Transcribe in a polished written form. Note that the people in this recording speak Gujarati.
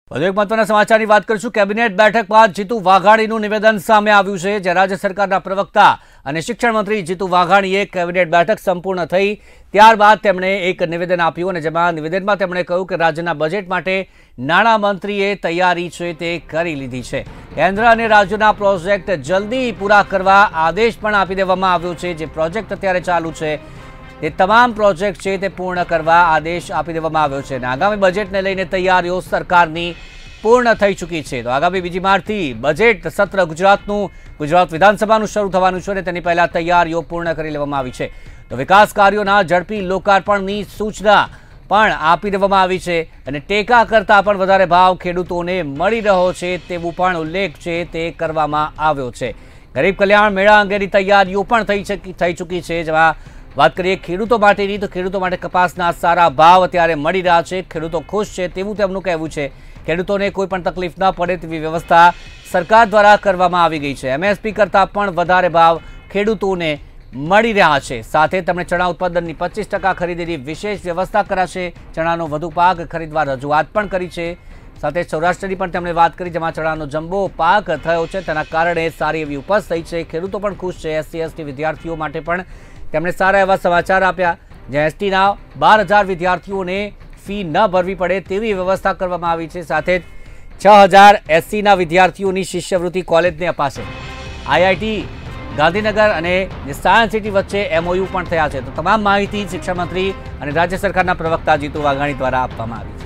વધુ એક મહત્વના સમાચારની વાત કરીશું। કેબિનેટ બેઠક બાદ જીતુ વાઘાણીનું નિવેદન સામે આવ્યું છે। જે રાજ્ય સરકારના પ્રવક્તા અને શિક્ષણ મંત્રી જીતુ વાઘાણીએ કેબિનેટ બેઠક સંપૂર્ણ થઈ ત્યારબાદ તેમણે એક નિવેદન આપ્યું અને જેમાં નિવેદનમાં તેમણે કહ્યું કે રાજ્યના બજેટ માટે નાણામંત્રીએ તૈયારી છે તે કરી લીધી છે। કેન્દ્ર અને રાજ્યના પ્રોજેક્ટ જલ્દી પૂરા કરવા આદેશ પણ આપી દેવામાં આવ્યો છે। જે પ્રોજેક્ટ અત્યારે ચાલુ છે તે તમામ પ્રોજેક્ટ છે તે પૂર્ણ કરવા આદેશ આપી દેવામાં આવ્યો છે અને આગામી બજેટને લઈને તૈયારીઓ સરકારની પૂર્ણ થઈ ચૂકી છે। તો આગામી 2 માર્ચથી બજેટ સત્ર ગુજરાત વિધાનસભાનું શરૂ થવાનું છે અને તેની પહેલા તૈયારીઓ પૂર્ણ કરી લેવામાં આવી છે। તો વિકાસ કાર્યોના ઝડપી લોકાર્પણની સૂચના પણ આપી દેવામાં આવી છે અને ટેકા કરતાં પણ વધારે ભાવ ખેડૂતોને મળી રહ્યો છે તેવું પણ ઉલ્લેખ છે તે કરવામાં આવ્યો છે। ગરીબ કલ્યાણ મેળા અંગેની તૈયારીઓ પણ થઈ ચૂકી છે। જેમાં વાત કરીએ ખેડૂતો માટેની તો ખેડૂતો માટે કપાસના સારા ભાવ અત્યારે મળી રહ્યા છે। ખેડૂતો ખુશ છે તેવું તેમનું કહેવું છે। ખેડૂતોને કોઈ પણ તકલીફ ન પડે તેવી વ્યવસ્થા સરકાર દ્વારા કરવામાં આવી ગઈ છે। એમએસપી કરતાં પણ વધારે ભાવ ખેડૂતોને મળી રહ્યા છે। સાથે તેમણે ચણા ઉત્પાદનની 25% ખરીદીની વિશેષ વ્યવસ્થા કરાશે। ચણાનો વધુ પાક ખરીદવા રજૂઆત પણ કરી છે। સાથે સૌરાષ્ટ્રની પણ તેમણે વાત કરી જેમાં ચણાનો જમ્બો પાક થયો છે તેના કારણે સારી એવી ઉપજ થઈ છે। ખેડૂતો પણ ખુશ છે। એસસી એસટી વિદ્યાર્થીઓ માટે પણ તેમણે સારા એવા સમાચાર આપ્યા। જ્યાં એસટીના 12,000 વિદ્યાર્થીઓને ફી ન ભરવી પડે તેવી વ્યવસ્થા કરવામાં આવી છે। સાથે 6,000 એસસીના વિદ્યાર્થીઓની શિષ્યવૃત્તિ કોલેજને અપાશે। આઈઆઈટી ગાંધીનગર અને સાયન્સ સિટી વચ્ચે એમઓયુ પણ થયા છે। તો તમામ માહિતી શિક્ષણ મંત્રી અને રાજ્ય સરકારના પ્રવક્તા જીતુ વાઘાણી દ્વારા આપવામાં આવી।